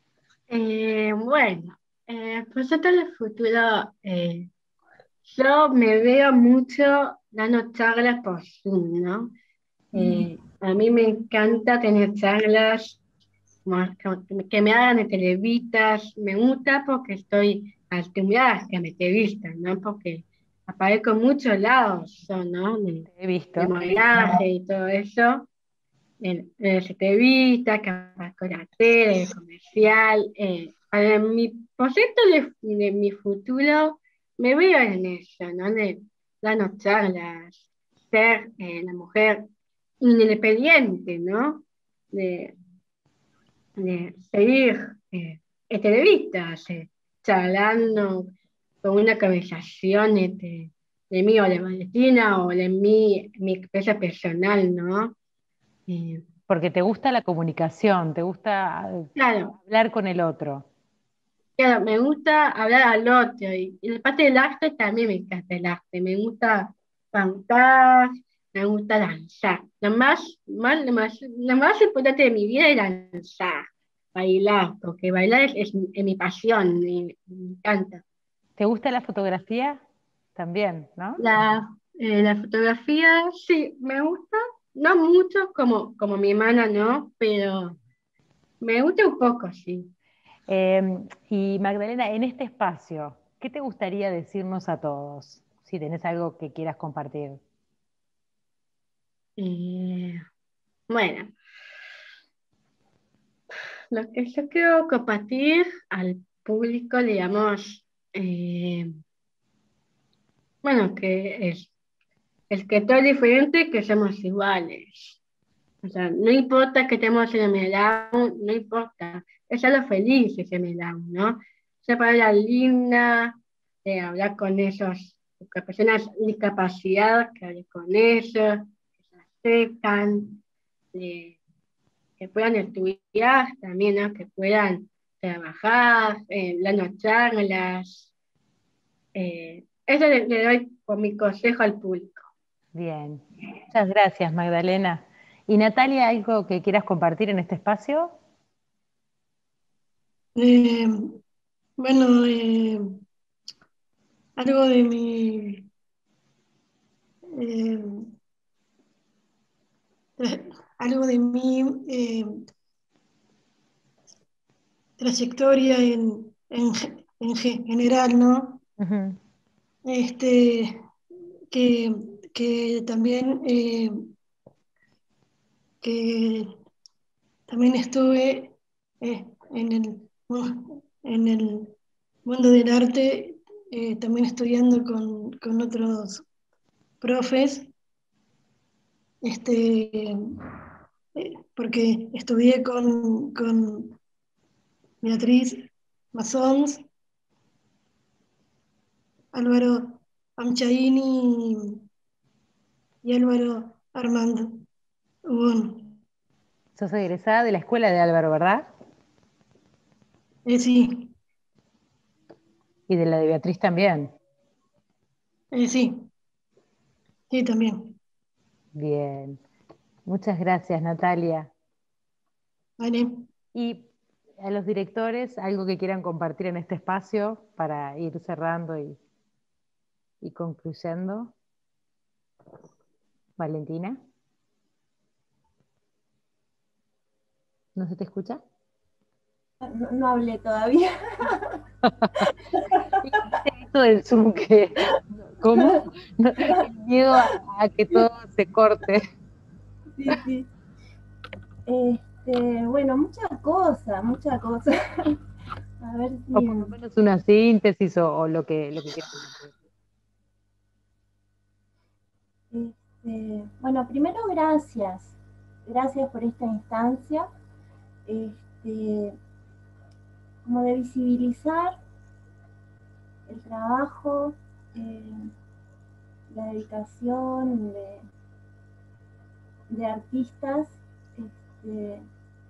Eh, bueno, eh, proyectos del futuro, eh, yo me veo mucho dando charlas por Zoom, ¿no? Eh, a mí me encanta tener charlas como- como que me hagan entrevistas, me gusta porque estoy acostumbrada a que me entrevistan, ¿no? Porque aparezco en muchos lados, yo, ¿no? De, Te he visto. de modelaje y todo eso, en, en las entrevistas, que aparezco en la tele, el comercial. Eh, para mi proyecto de, de mi futuro, me veo en eso, ¿no? De dando charlas ser eh, la mujer independiente, ¿no? De, de seguir eh, entrevistas, eh, charlando con una conversación este, de mí o de Valentina o de mí, mi experiencia personal, ¿no? Eh, Porque te gusta la comunicación, te gusta eh, claro, hablar con el otro. claro, me gusta hablar al otro y, y la parte del arte también me encanta el arte, me gusta cantar, me gusta danzar. Lo más, más, lo más, lo más importante de mi vida es danzar, bailar, porque bailar es, es mi es mi pasión, me, me encanta. ¿Te gusta la fotografía? También, ¿no? La, eh, la fotografía, sí, me gusta, no mucho como, como mi hermana, ¿no? Pero me gusta un poco, sí. Eh, y Magdalena, en este espacio, ¿qué te gustaría decirnos a todos? Si tenés algo que quieras compartir. Eh, bueno, lo que yo quiero compartir al público, digamos, eh, bueno, que es, es que todo es diferente, que somos iguales. O sea, no importa que estemos en el Down, no importa, es algo feliz ese Down, ¿no? Esa palabra linda, de hablar con esos, con personas con discapacidad, que hablen con ellos, que se acercan, de- que puedan estudiar también, ¿no? Que puedan trabajar, eh, dando charlas. Eh, eso le, le doy por mi consejo al público. Bien. Muchas gracias, Magdalena. ¿Y Natalia, algo que quieras compartir en este espacio? Eh, bueno, eh, algo de mi eh, tra- algo de mi eh, trayectoria en, en, ge- en ge- general, ¿no? Ujú. Este, que, que también eh, que también estuve eh, en el, mu- en el mundo del arte, eh, también estudiando con, con otros profes, este, eh, porque estudié con, con Beatriz Massons, Álvaro Amchaini y Álvaro Armando Ubón. Sos egresada de la escuela de Álvaro, ¿verdad? Eh, sí, Y de la de Beatriz también. eh, sí, sí, también. Bien. Muchas gracias, Natalia. Vale. Y a los directores, algo que quieran compartir en este espacio para ir cerrando y, y concluyendo. Valentina, ¿no se te escucha? No, no hablé todavía. ¿Viste esto del Zoom que, ¿cómo? No, el miedo a, a que todo se corte. Sí, sí. Este, bueno, muchas cosas, muchas cosas. A ver O si. por lo menos una síntesis o, o lo que, lo que quieras compartir. Este, bueno, primero gracias. Gracias por esta instancia. Este, como de visibilizar el trabajo, eh, la dedicación de, de artistas, este,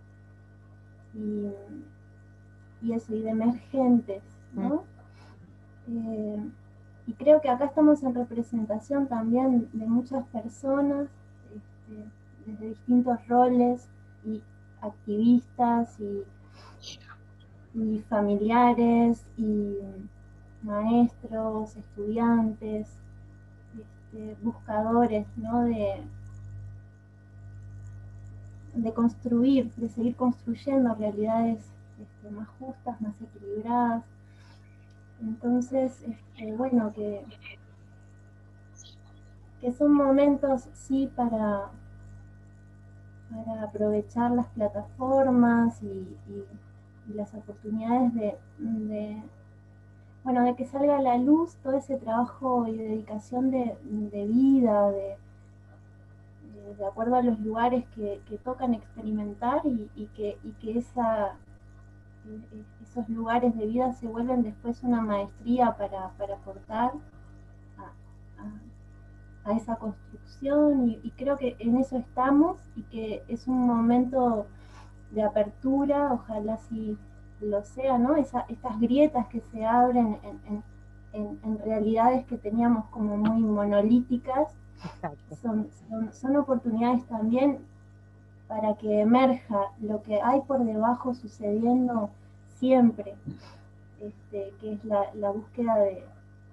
y, y eso, y de emergentes, ¿no? Eh, y creo que acá estamos en representación también de muchas personas, este, desde distintos roles, y activistas, y, y familiares, y maestros, estudiantes, este, buscadores, ¿no? de, de construir, de seguir construyendo realidades este, más justas, más equilibradas. Entonces, este, bueno, que, que son momentos, sí, para, para aprovechar las plataformas y, y, y las oportunidades de, de, bueno, de que salga a la luz todo ese trabajo y dedicación de, de vida, de, eh, de acuerdo a los lugares que, que tocan experimentar y, y que, y que esa, eh, esos lugares de vida se vuelven después una maestría para, para aportar a, a, a esa construcción y, y creo que en eso estamos y que es un momento de apertura, ojalá sí lo sea, ¿no? Esa, estas grietas que se abren en, en, en, en realidades que teníamos como muy monolíticas, son, son, son oportunidades también para que emerja lo que hay por debajo sucediendo siempre, este, que es la, la búsqueda de,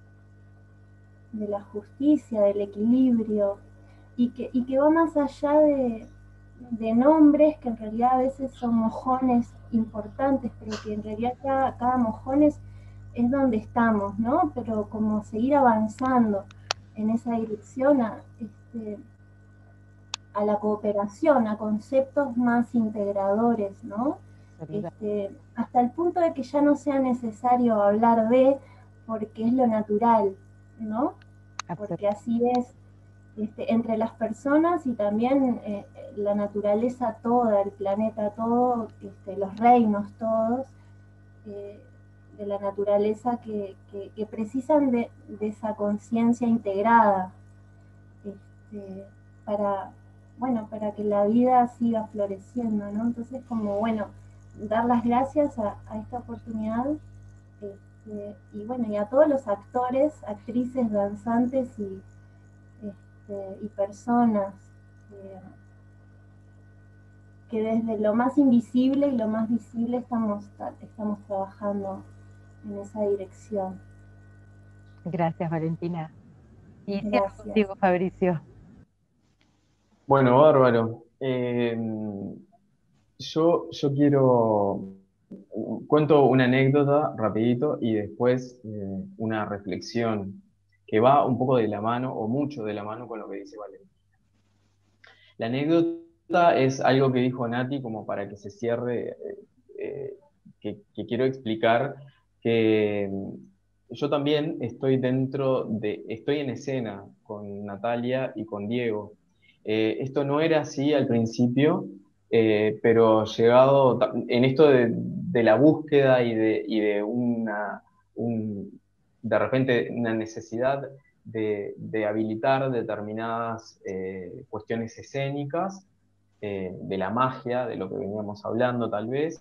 de la justicia, del equilibrio, y que, y que va más allá de, de nombres que en realidad a veces son mojones importantes, pero que en realidad cada, cada mojón es, es donde estamos, ¿no? Pero como seguir avanzando en esa dirección a, este, a la cooperación, a conceptos más integradores, ¿no? Este, hasta el punto de que ya no sea necesario hablar de, porque es lo natural, ¿no? Porque así es este, entre las personas y también eh, la naturaleza toda, el planeta todo, este, los reinos todos eh, de la naturaleza que, que, que precisan de, de esa conciencia integrada este, para, bueno, para que la vida siga floreciendo, ¿no? Entonces, como, bueno, dar las gracias a, a esta oportunidad este, y bueno, y a todos los actores, actrices, danzantes y Este, y personas eh, que desde lo más invisible y lo más visible estamos, estamos trabajando en esa dirección. Gracias, Valentina. Y Gracias. Contigo, Fabricio. Bueno, bárbaro. Eh, yo, yo quiero, cuento una anécdota rapidito y después eh, una reflexión que va un poco de la mano o mucho de la mano con lo que dice Valentina. La anécdota es algo que dijo Nati como para que se cierre, eh, eh, que, que quiero explicar que yo también estoy dentro de, estoy en escena con Natalia y con Diego. Eh, esto no era así al principio, eh, pero llegado en esto de, de la búsqueda y de, y de una, un, de repente una necesidad de, de habilitar determinadas eh, cuestiones escénicas, eh, de la magia, de lo que veníamos hablando tal vez,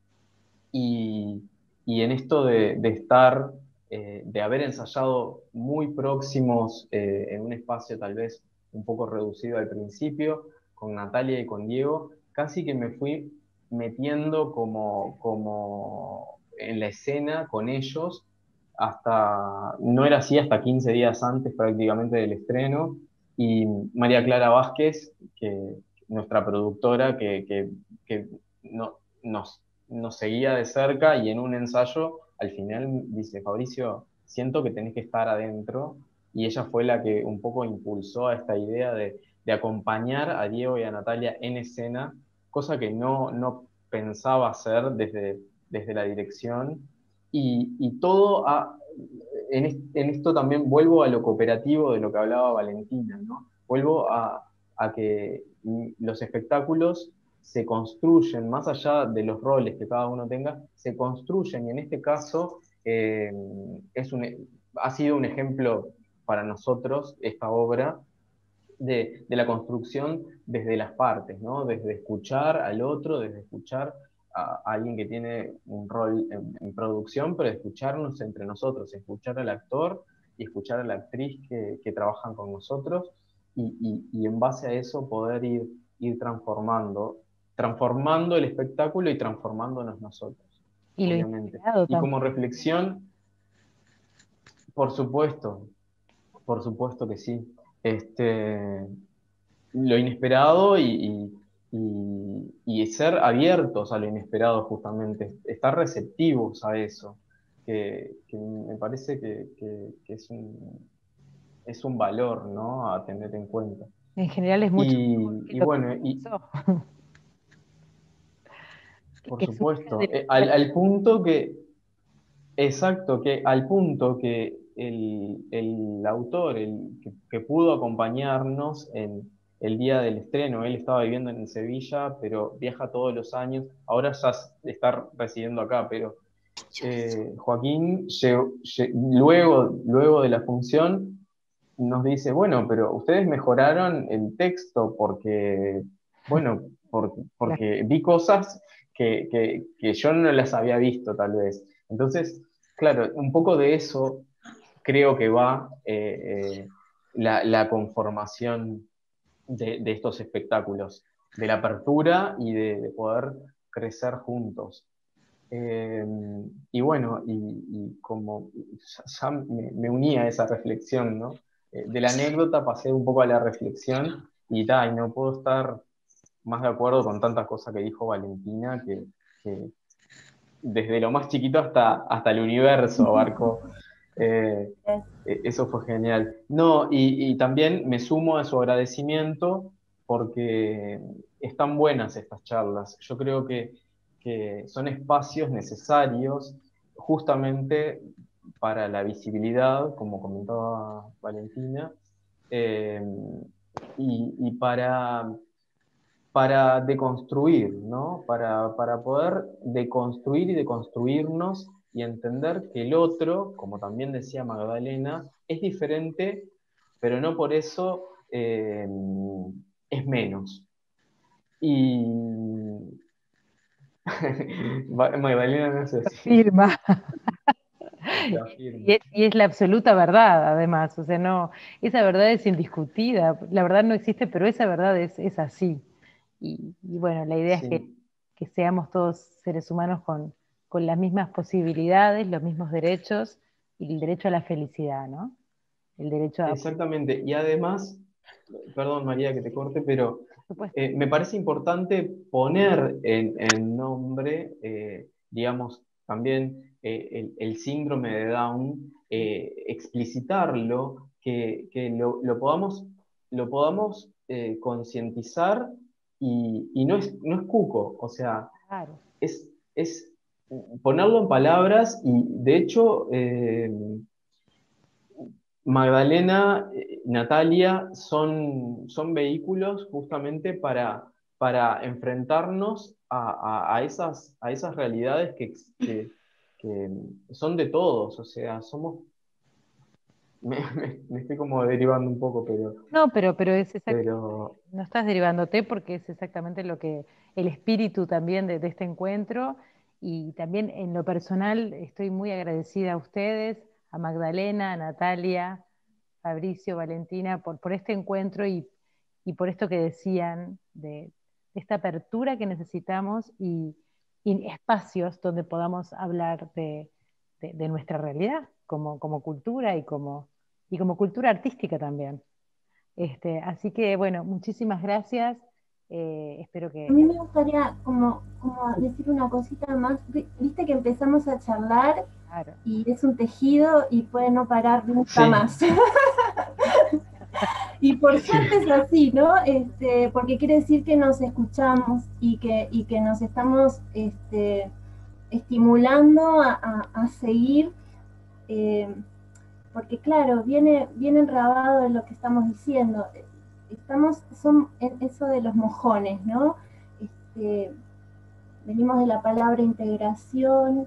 y, y en esto de, de estar, eh, de haber ensayado muy próximos eh, en un espacio tal vez un poco reducido al principio, con Natalia y con Diego, casi que me fui metiendo como, como en la escena con ellos, hasta, no era así hasta quince días antes prácticamente del estreno, y María Clara Vázquez, que, nuestra productora, que, que, que no, nos nos seguía de cerca y en un ensayo al final dice, Fabricio, siento que tenés que estar adentro, y ella fue la que un poco impulsó a esta idea de, de acompañar a Diego y a Natalia en escena, cosa que no, no pensaba hacer desde, desde la dirección, y, y todo a, en, est, en esto también vuelvo a lo cooperativo de lo que hablaba Valentina, ¿no? Vuelvo a, a que los espectáculos se construyen, más allá de los roles que cada uno tenga, se construyen, y en este caso eh, es un, ha sido un ejemplo para nosotros esta obra de, de la construcción desde las partes, ¿no? Desde escuchar al otro, desde escuchar a, a alguien que tiene un rol en, en producción, pero escucharnos entre nosotros, escuchar al actor y escuchar a la actriz que, que trabajan con nosotros, y, y, y en base a eso poder ir, ir transformando transformando el espectáculo y transformándonos nosotros, y lo obviamente. Y como también. reflexión, por supuesto, por supuesto que sí. Este, lo inesperado y, y, y, y ser abiertos a lo inesperado justamente, estar receptivos a eso, que, que me parece que, que, que es, un, es un valor, ¿no?, a tener en cuenta. En general es mucho y, que y lo bueno, que y, por que supuesto, eh, al, al punto que, exacto, que al punto que el, el autor, el que, que pudo acompañarnos en, el día del estreno. Él estaba viviendo en Sevilla, pero viaja todos los años. Ahora ya está residiendo acá, pero eh, Joaquín, llegó, llegó, luego, luego de la función, nos dice, bueno, pero ustedes mejoraron el texto porque, bueno, por, porque vi cosas que, que, que yo no las había visto tal vez. Entonces, claro, un poco de eso creo que va eh, eh, la, la conformación de, de estos espectáculos, de la apertura y de, de poder crecer juntos. Eh, y bueno, y, y como ya, ya me, me uní a esa reflexión, ¿no? Eh, de la anécdota pasé un poco a la reflexión y, ta, y no puedo estar más de acuerdo con tantas cosas que dijo Valentina, que, que desde lo más chiquito hasta, hasta el universo abarcó. Eh, eso fue genial. No, y, y también me sumo a su agradecimiento porque están buenas estas charlas. Yo creo que, que son espacios necesarios justamente para la visibilidad, como comentaba Valentina, eh, y, y para, para deconstruir, ¿no? Para, para poder deconstruir y deconstruirnos y entender que el otro, como también decía Magdalena, es diferente, pero no por eso eh, es menos. Y Magdalena no sé si Firma. afirma. Y es, y es la absoluta verdad, además, o sea, no, esa verdad es indiscutida, la verdad no existe, pero esa verdad es, es así. Y, y bueno, la idea es que, Sí. que seamos todos seres humanos con, con las mismas posibilidades, los mismos derechos, y el derecho a la felicidad, ¿no? El derecho a... Exactamente. Y además, perdón María que te corte, pero Por supuesto. eh, me parece importante poner en, en nombre, eh, digamos, también eh, el, el síndrome de Down, eh, explicitarlo, que, que lo, lo podamos, lo podamos eh, concientizar y, y no es, no es cuco, o sea, Claro. es, es ponerlo en palabras y de hecho... eh, Magdalena, eh, Natalia son, son vehículos justamente para, para enfrentarnos a, a- a esas, a esas realidades que, que- que son de todos, o sea, somos... Me, me- me estoy como derivando un poco, pero, No, pero, pero es exactamente, pero no estás derivándote porque es exactamente lo que, el espíritu también de, de este encuentro, y también en lo personal estoy muy agradecida a ustedes, a Magdalena, a Natalia, Fabricio, Valentina, por, por este encuentro y, y por esto que decían de, de esta apertura que necesitamos y, y espacios donde podamos hablar de, de- de nuestra realidad como, como cultura y como, y como cultura artística también. Este, así que bueno, muchísimas gracias. Eh, espero A mí que... me gustaría como, como decir una cosita más. Vi- Viste que empezamos a charlar Claro. y es un tejido y puede no parar nunca sí, más. Y por suerte sí, es así, ¿no? Este, porque quiere decir que nos escuchamos y que, y que nos estamos este, estimulando a, a, a seguir, eh, porque claro, viene, viene enrabado en lo que estamos diciendo. Estamos, son en eso de los mojones, ¿no? Este, venimos de la palabra integración,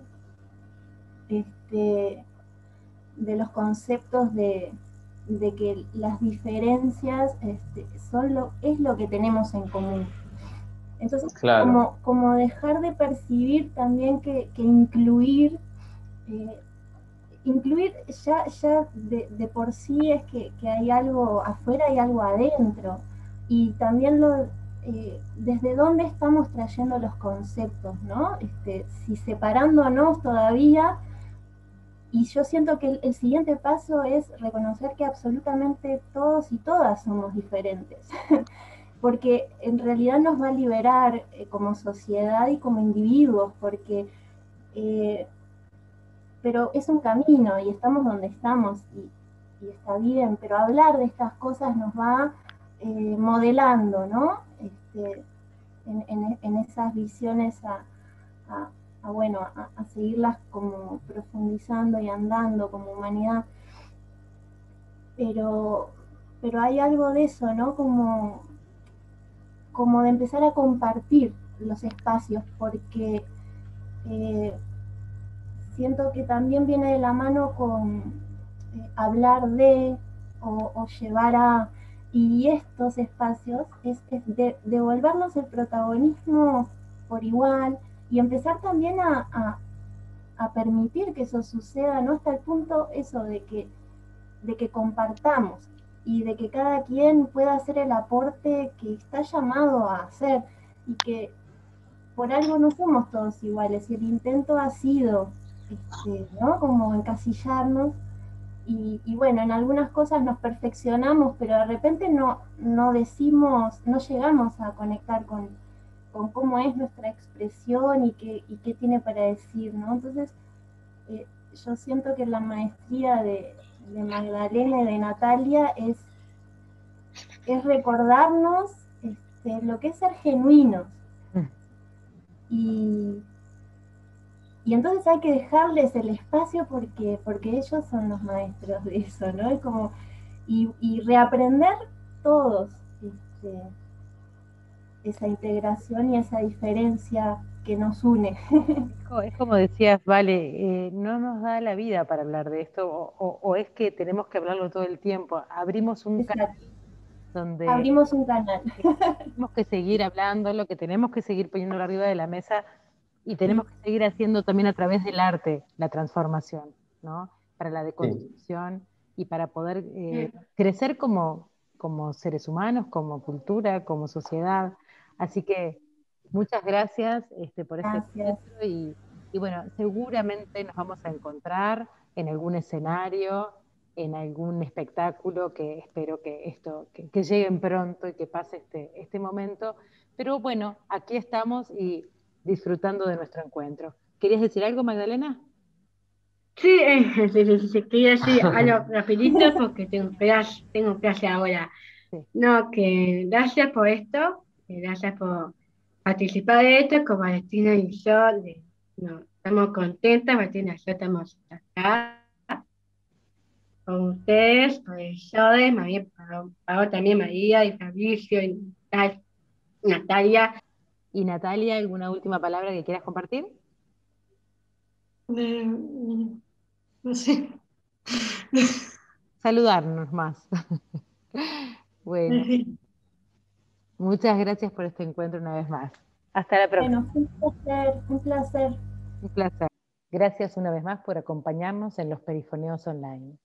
este, de los conceptos de, de que las diferencias este, son lo, es lo que tenemos en común. Entonces, claro, como, como dejar de percibir también que, que incluir, eh, incluir ya, ya de, de, por sí es que, que hay algo afuera y algo adentro. Y también lo, eh, desde dónde estamos trayendo los conceptos, ¿no? Este, si separándonos todavía. Y yo siento que el, el, siguiente paso es reconocer que absolutamente todos y todas somos diferentes, porque en realidad nos va a liberar eh, como sociedad y como individuos, porque, eh, pero es un camino y estamos donde estamos y, y está bien, pero hablar de estas cosas nos va eh, modelando, ¿no? Este, en, en, en esas visiones a, a a, bueno, a, a, seguirlas como profundizando y andando como humanidad. Pero, pero hay algo de eso, ¿no? Como como de empezar a compartir los espacios, porque eh, siento que también viene de la mano con eh, hablar de o, o llevar a, y estos espacios es, es de, devolvernos el protagonismo por igual y empezar también a, a, a permitir que eso suceda, ¿no? Hasta el punto eso de que, de que compartamos y de que cada quien pueda hacer el aporte que está llamado a hacer y que por algo no somos todos iguales y el intento ha sido, este, ¿no? Como encasillarnos y, y, bueno, en algunas cosas nos perfeccionamos, pero de repente no, no decimos, no llegamos a conectar con, con cómo es nuestra expresión y qué, y qué tiene para decir, ¿no? Entonces, eh, yo siento que la maestría de, de Magdalena y de Natalia es, es recordarnos este, lo que es ser genuinos. Mm. Y, y entonces hay que dejarles el espacio porque, porque ellos son los maestros de eso, ¿no? Es como, y, y reaprender todos este, esa integración y esa diferencia que nos une. Es como decías, Vale, eh, no nos da la vida para hablar de esto, o, o, o es que tenemos que hablarlo todo el tiempo. Abrimos un canal donde abrimos un canal. Tenemos que seguir hablándolo, que tenemos que seguir poniéndolo arriba de la mesa y tenemos que seguir haciendo también a través del arte la transformación, ¿no? Para la deconstrucción sí. y para poder eh, crecer como, como seres humanos, como cultura, como sociedad. Así que muchas gracias este, por este encuentro y, y bueno, seguramente nos vamos a encontrar en algún escenario, en algún espectáculo, que espero que esto, que, que lleguen pronto y que pase este, este momento. Pero bueno, aquí estamos y disfrutando de nuestro encuentro. ¿Querías decir algo, Magdalena? Sí, eh, sí, sí, sí, quería decir algo rapidito porque tengo clase, tengo clase ahora. Sí. No, que gracias por esto, que gracias por participar de esto, con Valentina y yo, de, no, estamos contentas, Valentina y yo estamos acá con ustedes, profesores, María, Pablo también, María y Fabricio y Natalia. ¿Y Natalia, alguna última palabra que quieras compartir? Eh, no sé. Saludarnos más. Bueno, muchas gracias por este encuentro una vez más. Hasta la próxima. Bueno, un placer, un placer. Un placer. Gracias una vez más por acompañarnos en los Perifoneos Online.